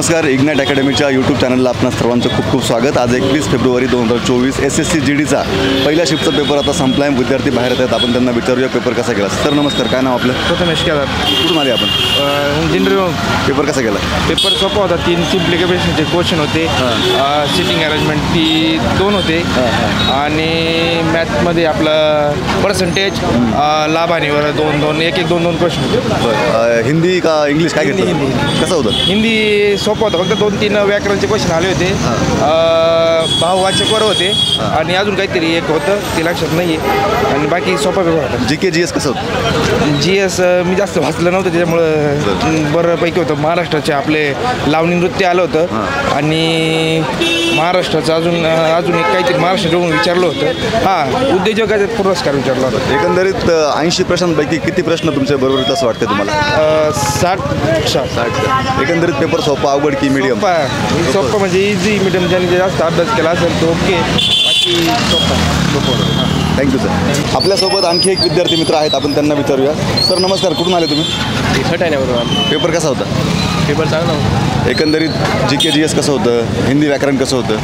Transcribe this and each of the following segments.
नमस्कार, ignite अकॅडमीच्या YouTube चॅनलला आपणा सर्वांचं खूप खूप स्वागत। आज 21 फेब्रुवारी 2024 SSC GDचा पहिल्या शिफ्टचा पेपर आता संपला आहे। विद्यार्थी बाहेर आहेत, आपण त्यांना विचारूया पेपर कसा गेला। सर नमस्कार, काय नाव आपलं? प्रथमेश केदार। कुठून आले आपण? इंजिनियर। पेपर कसा गेला? पेपर सोपा होता। 3 सिम्प्लिकेशनचे क्वेश्चन होते। सिटिंग अरेंजमेंट ती 2 होते आणि मॅथमध्ये आपलं पर्सेंटेज लाभानीवर 2-2 1-1 2-2 क्वेश्चन होते। हिंदी का इंग्लिश काय घेतलं? हिंदी। कसं होतं? हिंदी सोपं होतं, फक्त 2-3 व्याकरणचे क्वेश्चन आले होते। भाववाचकवर होते आणि अजून काहीतरी एक होतं ते लक्षात नाही आहे आणि बाकी सोपा पेपर होता। GK GS कसं होतं? GS मी जास्त वाचलं नव्हतं, त्याच्यामुळं बऱ्यापैकी होतं। महाराष्ट्राचे आपले लावणी नृत्य आलं होतं आणि महाराष्ट्राचं अजून एक काहीतरी महाराष्ट्राकडून विचारलं होतं। हां, उद्योजकाचा पुरस्कार विचारला होता। एकंदरीत 80 प्रश्नांपैकी किती प्रश्न तुमच्या बरोबर आहेत असं वाटतं तुम्हाला? 60. एकंदरीत पेपर सोपा, अवघड की मीडियम? सोपं म्हणजे इझी, मीडियम ज्याने जास्त अभ्यास केला असेल तो ओके, बाकी सोपं। Thank you sir. आपल्यासोबत आणखी एक विद्यार्थी मित्र आहेत, आपण त्यांना विचारूया। सर नमस्कार, कुठून आले तुम्ही? पेपर कसा होता? पेपर चांगला होता। एकंदरीत GK GS कसं होतं? हिंदी व्याकरण कसं होतं?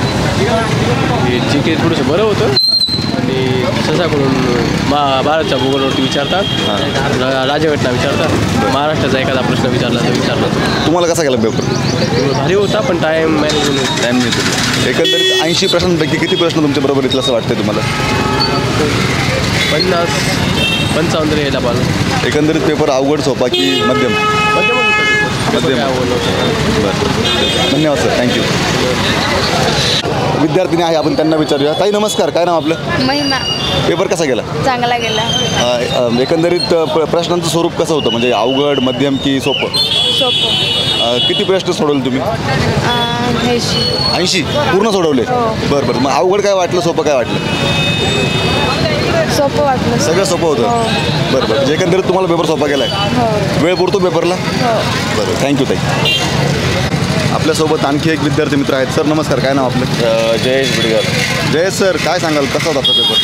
GK थोडंसं बरं होतं आणि ससाकडून भारतच्या भूगोलवरती विचारतात, राज्यघटना विचारतात, महाराष्ट्राचा एखादा प्रश्न विचारला तर विचारला। तुम्हाला कसा गेला पेपर? भारी होता पण टाईम मॅनेजमेंट टाईम मिळतो। एकंदरीत 80 प्रश्नांपैकी किती प्रश्न तुमच्या बरोबर येतील असं वाटतं तुम्हाला? 50-55 यायला पाहिजे। एकंदरीत पेपर अवघड सोपा की मध्यम? मध्यम। धन्यवाद सर, थँक्यू। विद्यार्थिनी आहे, आपण त्यांना विचारूया। ताई नमस्कार, काय नाव आपलं? महिमा। पेपर कसा गेला? चांगला गेला। एकंदरीत प्रश्नांचं स्वरूप कसं होतं, म्हणजे अवघड, मध्यम की सोपं? सोपं। किती प्रश्न सोडवले तुम्ही? 80 पूर्ण सोडवले? हो। बरं बरं, मग अवघड काय वाटलं, सोपं काय वाटलं? सोपं वाटलं। सगळं सोपं होतं? हो। बरं बरं, म्हणजे एकंदरीत तुम्हाला पेपर सोपा गेला आहे? हो। वेळ पुरतो पेपरला? हो। बरं, थँक्यू ताई। आपल्यासोबत आणखी एक विद्यार्थी मित्र आहेत। सर नमस्कार, काय नाव आपलं? जयेश बिडकर। जयेश सर, काय सांगाल, कसा होता आपला पेपर?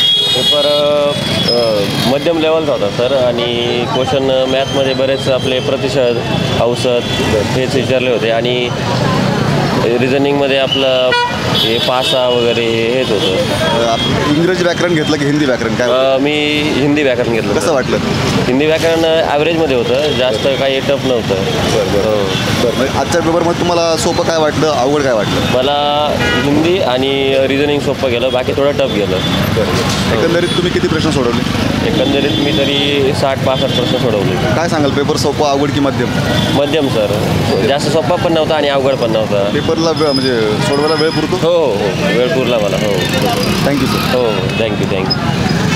पेपर मध्यम लेवलचा होता सर आणि क्वेश्चन मॅथमध्ये बरेच आपले प्रतिशत, औषध हेच विचारले होते आणि रिझनिंगमध्ये आपलं हे पासा वगैरे हेच होतं। इंग्रजी व्याकरण घेतलं की हिंदी व्याकरण काय? मी हिंदी व्याकरण घेतलं। कसं वाटलं? हिंदी व्याकरण ॲव्हरेजमध्ये होतं, जास्त काही टफ नव्हतं। बरं, आजच्या पेपरमध्ये तुम्हाला सोपं काय वाटलं, अवघड काय वाटलं? मला हिंदी आणि रिझनिंग सोपं गेलं, बाकी थोडं टफ गेलं। एकंदरीत तुम्ही किती प्रश्न सोडवले? एकंदरीत मी तरी 60-65 प्रश्न सोडवले। काय सांगाल, पेपर सोपा, अवघड की मध्यम? मध्यम सर, जास्त सोपा पण नव्हता आणि अवघड पण नव्हता। पेपरला म्हणजे सोडवायला वेळ पुरतो? हो हो, वेळ पुरला मला। हो, थँक्यू सर। हो, थँक्यू।